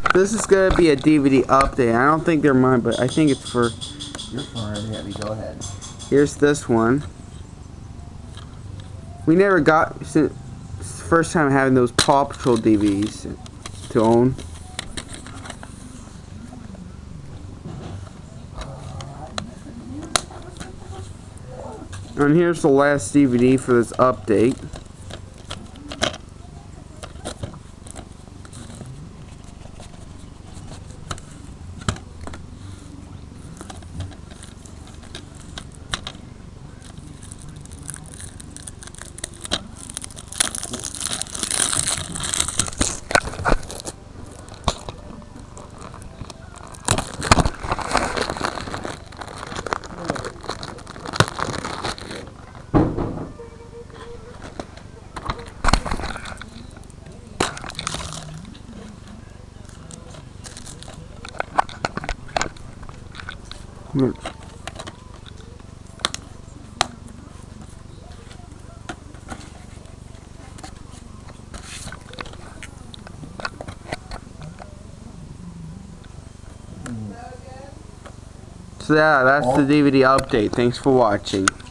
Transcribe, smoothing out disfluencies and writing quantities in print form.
This is gonna be a DVD update. I don't think they're mine, but I think it's for. You're fine, Heavy. Go ahead. Here's this one. We never got since first time having those Paw Patrol DVDs to own. And here's the last DVD for this update. So yeah, that's the DVD update. Thanks for watching.